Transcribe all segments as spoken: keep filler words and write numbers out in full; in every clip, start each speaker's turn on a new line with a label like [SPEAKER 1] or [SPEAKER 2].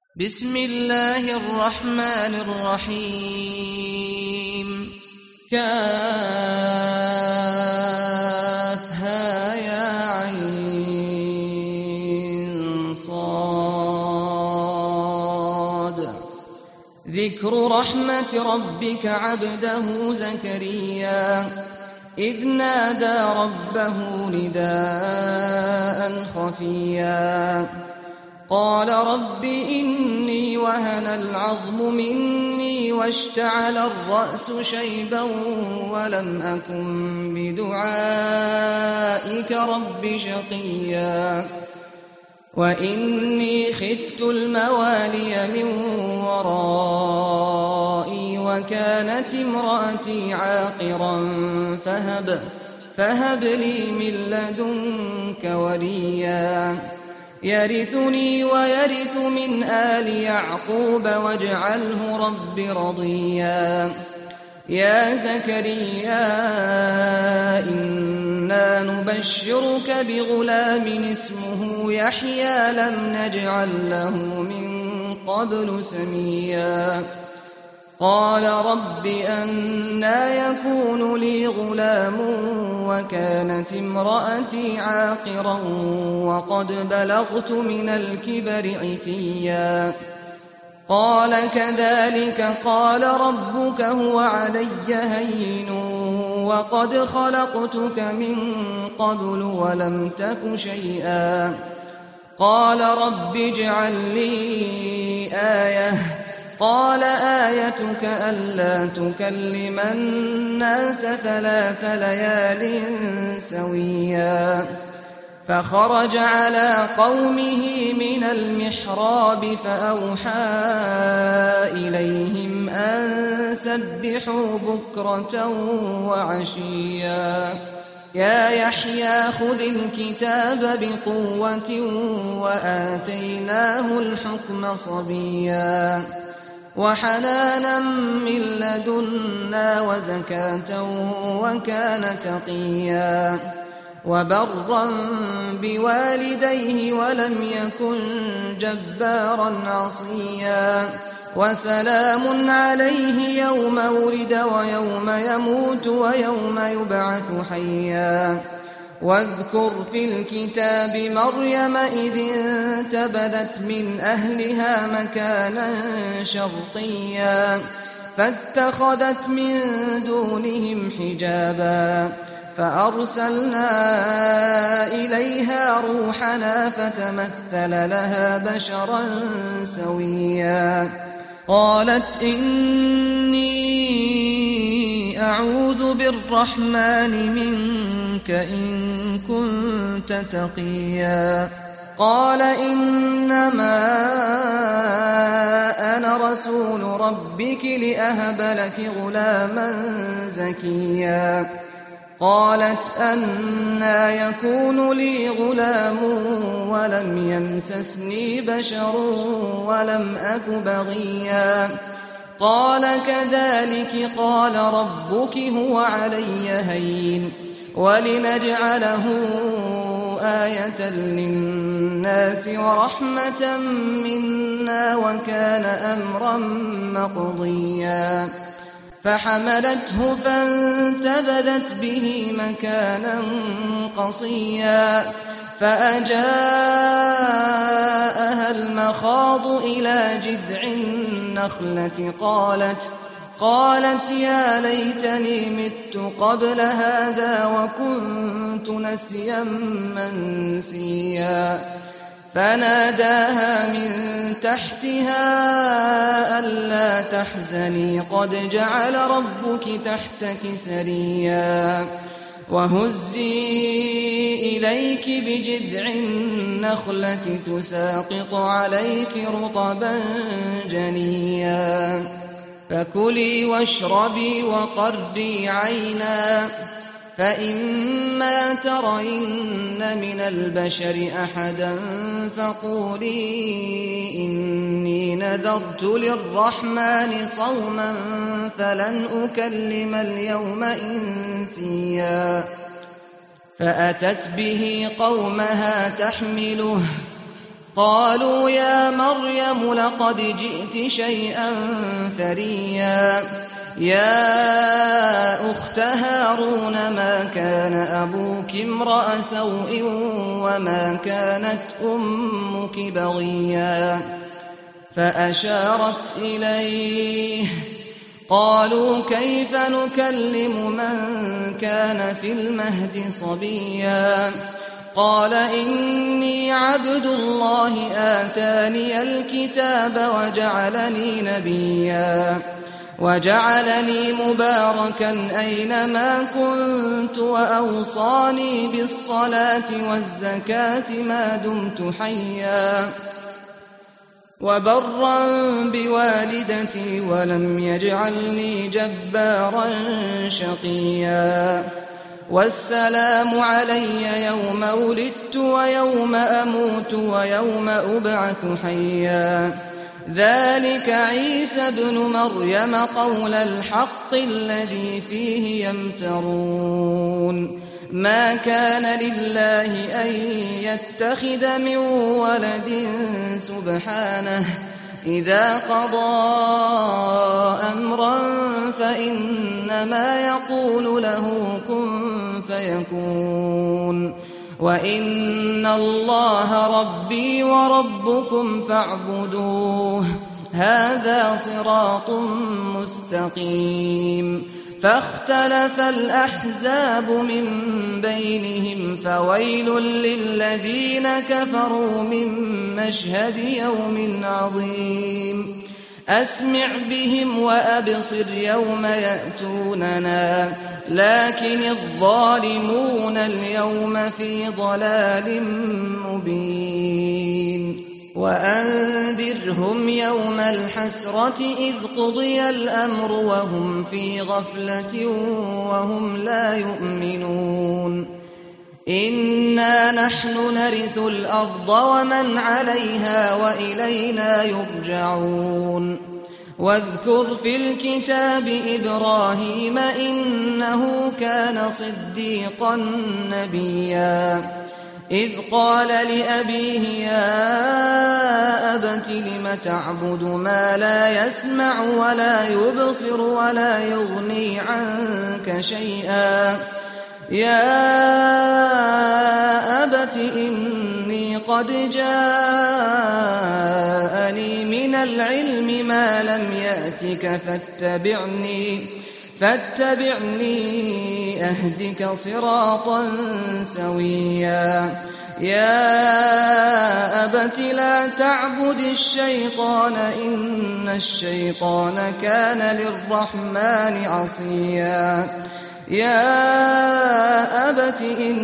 [SPEAKER 1] بسم الله الرحمن الرحيم. كافها يا عين صاد. ذكر رحمة ربك عبده زكريا إذ نادى ربه نداء خفيا قال رب إني وهن العظم مني واشتعل الرأس شيبا ولم أكن بدعائك رب شقيا وإني خفت الموالي من ورائي وكانت امرأتي عاقرا فهب, فهب لي من لدنك وليا يرثني ويرث من آل يعقوب واجعله رب رضيا. يا زكريا إنا نبشرك بغلام اسمه يحيى لم نجعل له من قبل سميا قال رب أنى يكون لي غلام وكانت امرأتي عاقرا وقد بلغت من الكبر عتيا قال كذلك قال ربك هو علي هين وقد خلقتك من قبل ولم تك شيئا قال رب اجعل لي آية قال آيتك ألا تكلم الناس ثلاث ليال سويا فخرج على قومه من المحراب فأوحى إليهم أن سبحوا بكرة وعشيا يا يحيى خذ الكتاب بقوة وآتيناه الحكم صبيا وحنانا من لدنا وزكاة وكان تقيا وبرا بوالديه ولم يكن جبارا عصيا وسلام عليه يوم ولد ويوم يموت ويوم يبعث حيا واذكر في الكتاب مريم إذ انتبذت من أهلها مكانا شرقيا فاتخذت من دونهم حجابا فأرسلنا إليها روحنا فتمثل لها بشرا سويا قالت إني أعوذ بالرحمن منك إن كنت تقيا قال إنما أنا رسول ربك لأهب لك غلاما زكيا قالت أنى يكون لي غلام ولم يمسسني بشر ولم أك بغيا قال كذلك قال ربك هو علي هين ولنجعله آية للناس ورحمة منا وكان أمرا مقضيا فحملته فانتبذت به مكانا قصيا فأجاءها المخاض إلى جذع النخلة قالت قالت يا ليتني مت قبل هذا وكنت نسيا منسيا فناداها من تحتها ألا تحزني قد جعل ربك تحتك سريا وهزي إليك بجذع النخلة تساقط عليك رطبا جنيا فكلي واشربي وقري عينا فإما ترين من البشر أحدا فقولي إني نذرت للرحمن صوما فلن أكلم اليوم إنسيا فأتت به قومها تحمله قالوا يا مريم لقد جئت شيئا فريا يا أخت هارون ما كان أبوك امرأ سوء وما كانت أمك بغيا فأشارت إليه قالوا كيف نكلم من كان في المهد صبيا قال إني عبد الله آتاني الكتاب وجعلني نبيا وجعلني مباركا أينما كنت وأوصاني بالصلاة والزكاة ما دمت حيا وبرا بوالدتي ولم يجعلني جبارا شقيا والسلام علي يوم ولدت ويوم أموت ويوم أبعث حيا ذلك عيسى ابن مريم قول الحق الذي فيه يمترون ما كان لله أن يتخذ من ولد سبحانه إذا قضى أمرا فإنما يقول له كن فيكون وإن الله ربي وربكم فاعبدوه هذا صراط مستقيم فاختلف الأحزاب من بينهم فويل للذين كفروا من مشهد يوم عظيم أسمع بهم وأبصر يوم يأتوننا لكن الظالمون اليوم في ضلال مبين وأنذرهم يوم الحسرة إذ قضي الأمر وهم في غفلة وهم لا يؤمنون إنا نحن نرث الأرض ومن عليها وإلينا يرجعون واذكر في الكتاب إبراهيم إنه كان صديقا نبيا إذ قال لأبيه يا أبت لم تعبد ما لا يسمع ولا يبصر ولا يغني عنك شيئا يا أبت إني قد جاءني من العلم ما لم يأتك فاتبعني فاتبعني أهدك صراطا سويا يا أبت لا تعبد الشيطان إن الشيطان كان للرحمن عصيا يا أبت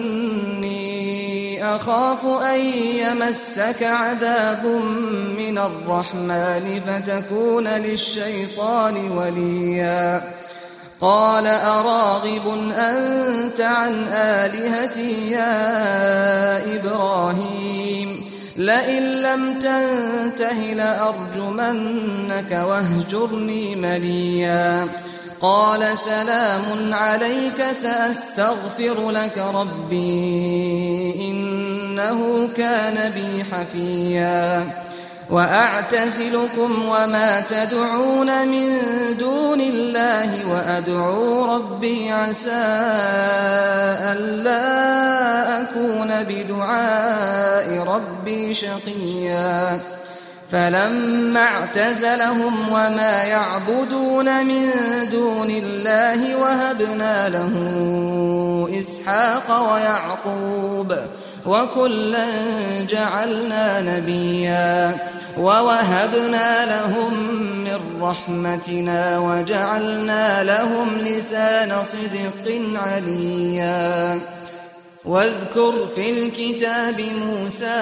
[SPEAKER 1] إني أخاف أن يمسك عذاب من الرحمن فتكون للشيطان وليا قال أراغب أنت عن آلهتي يا إبراهيم لئن لم تنته لأرجمنك واهجرني مليا قال سلام عليك سأستغفر لك ربي إنه كان بي حفيا وأعتزلكم وما تدعون من دون الله وأدعو ربي عسى ألا أكون بدعاء ربي شقيا فلما اعتزلهم وما يعبدون من دون الله وهبنا له إسحاق ويعقوب وكلا جعلنا نبيا ووهبنا لهم من رحمتنا وجعلنا لهم لسان صدق عليا واذكر في الكتاب موسى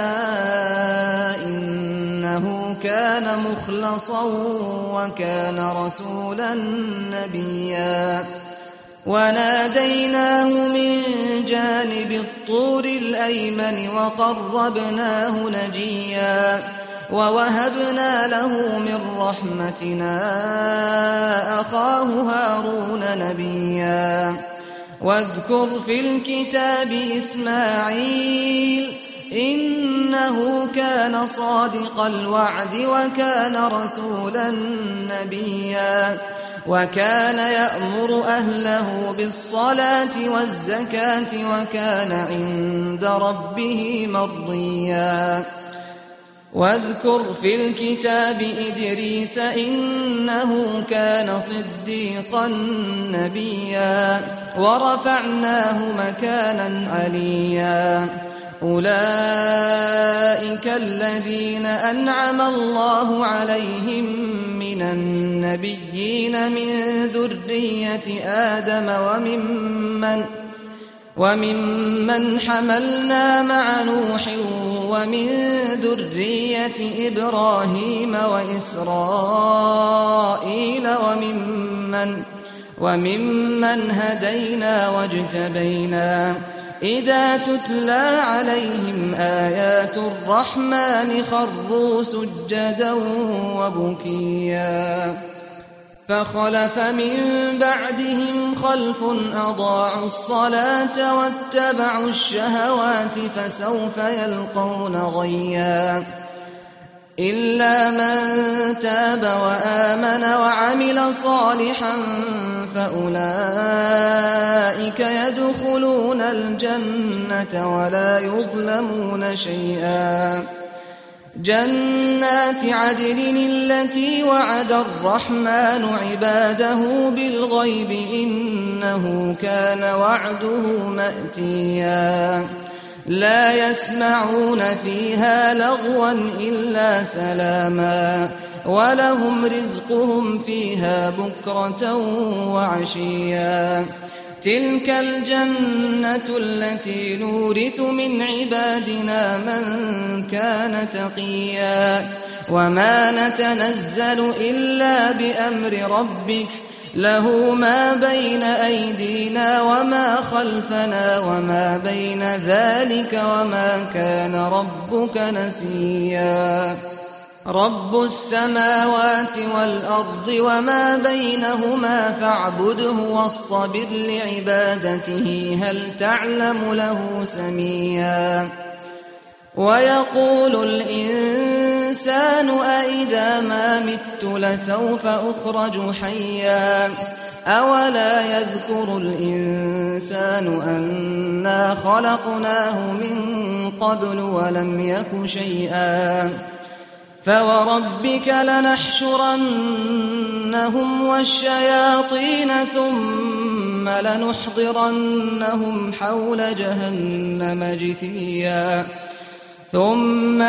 [SPEAKER 1] إنه كان مخلصا وكان رسولا نبيا وناديناه من جانب الطور الأيمن وقربناه نجيا ووهبنا له من رحمتنا أخاه هارون نبيا واذكر في الكتاب إسماعيل إنه كان صادق الوعد وكان رسولا نبيا وكان يأمر أهله بالصلاة والزكاة وكان عند ربه مرضيا واذكر في الكتاب إدريس إنه كان صديقا نبيا ورفعناه مكانا عليا أولئك الذين أنعم الله عليهم من النبيين من ذرية آدم وممن وممن حملنا مع نوح ومن ذرية إبراهيم وإسرائيل وممن وممن هدينا واجتبينا إذا تتلى عليهم آيات الرحمن خروا سجدا وبكيا فخلف من بعدهم خلف أضاعوا الصلاة واتبعوا الشهوات فسوف يلقون غيا إلا من تاب وآمن وعمل صالحا فأولئك يدخلون الجنة ولا يظلمون شيئا جنات عدن التي وعد الرحمن عباده بالغيب إنه كان وعده مأتيا لا يسمعون فيها لغوا إلا سلاما ولهم رزقهم فيها بكرة وعشيا تلك الجنة التي نورث من عبادنا من كان تقيا وما نتنزل إلا بأمر ربك له ما بين أيدينا وما خلفنا وما بين ذلك وما كان ربك نسيا رب السماوات والأرض وما بينهما فاعبده واصطبر لعبادته هل تعلم له سميا ويقول الإنسان أإذا ما مت لسوف أخرج حيا أولا يذكر الإنسان أنا خلقناه من قبل ولم يك شيئا فوربك لنحشرنهم والشياطين ثم لنحضرنهم حول جهنم جثيا ثم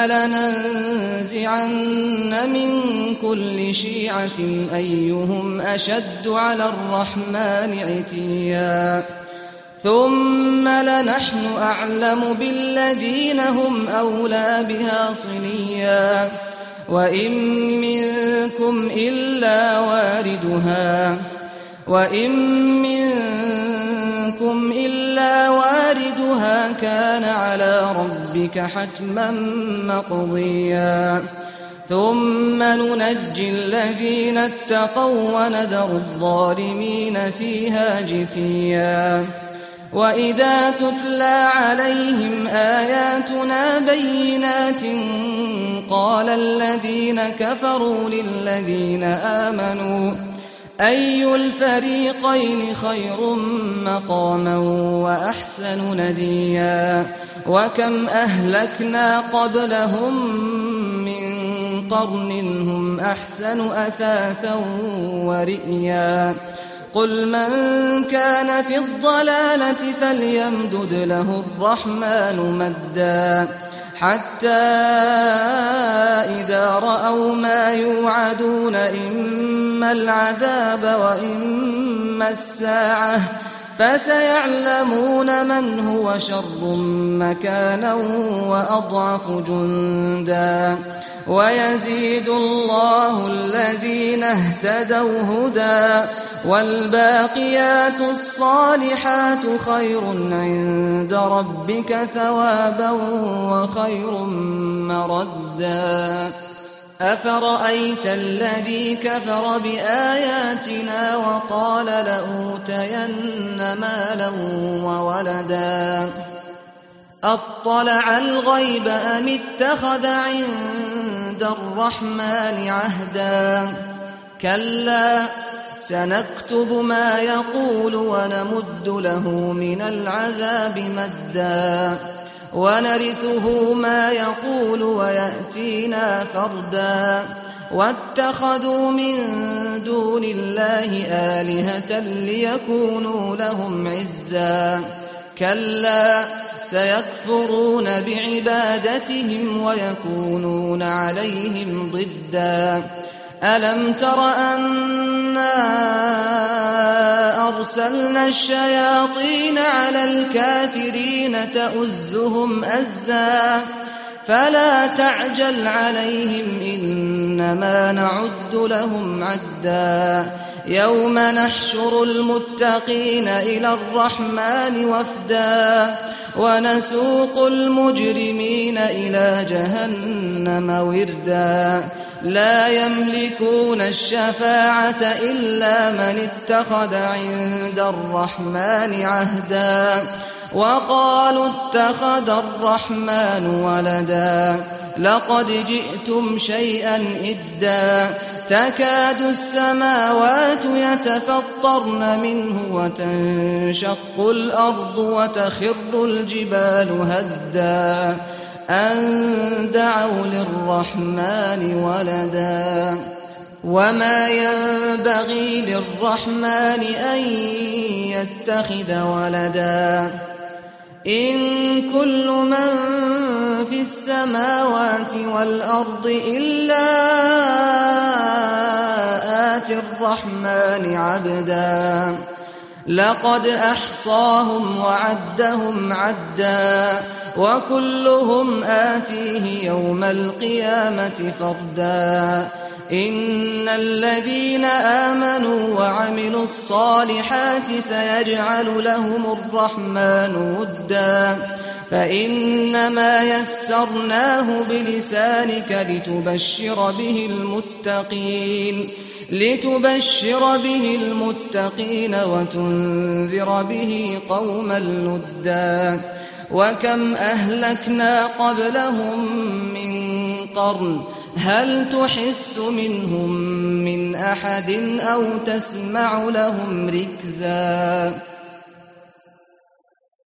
[SPEAKER 1] لننزعن من كل شيعة أيهم أشد على الرحمن عتيا ثم لنحن أعلم بالذين هم أولى بها صليا وإن منكم إلا واردها وإن منكم إلا واردها كان على ربك حتما مقضيا ثم ننجي الذين اتقوا ونذر الظالمين فيها جثيا وإذا تتلى عليهم آياتنا بينات قال الذين كفروا للذين آمنوا أي الفريقين خير مقاما وأحسن نديا وكم أهلكنا قبلهم من قرن هم أحسن أثاثا ورئيا قل من كان في الضلالة فليمدد له الرحمن مدا حتى إذا رأوا ما يوعدون إما العذاب وإما الساعة فسيعلمون من هو شر مكانا وأضعف جندا ويزيد الله الذين اهتدوا هدى والباقيات الصالحات خير عند ربك ثوابا وخير مردا أفرأيت الذي كفر بآياتنا وقال لأوتين مالا وولدا أطلع الغيب أم اتخذ عند الرحمن عهدا كلا سنكتب ما يقول ونمد له من العذاب مدا ونرثه ما يقول ويأتينا فردا واتخذوا من دون الله آلهة ليكونوا لهم عزا كلا سيكفرون بعبادتهم ويكونون عليهم ضدا ألم تر أنا أرسلنا الشياطين على الكافرين تؤزهم أزا فلا تعجل عليهم إنما نعد لهم عدا يوم نحشر المتقين إلى الرحمن وفدا ونسوق المجرمين إلى جهنم وردا لا يملكون الشفاعة إلا من اتخذ عند الرحمن عهدا وقالوا اتخذ الرحمن ولدا لقد جئتم شيئا إدا تكاد السماوات يتفطرن منه وتنشق الأرض وتخر الجبال هدا أن دعوا للرحمن ولدا وما ينبغي للرحمن أن يتخذ ولدا إن كل من في السماوات والأرض إلا آتي الرحمن عبدا لقد أحصاهم وعدهم عدا وكلهم آتيه يوم القيامة فردا إن الذين آمنوا وعملوا الصالحات سيجعل لهم الرحمن ودا فإنما يسرناه بلسانك لتبشر به المتقين لتبشر به المتقين وتنذر به قوما لدا وكم أهلكنا قبلهم من قرن هل تحس منهم من أحد أو تسمع لهم ركزا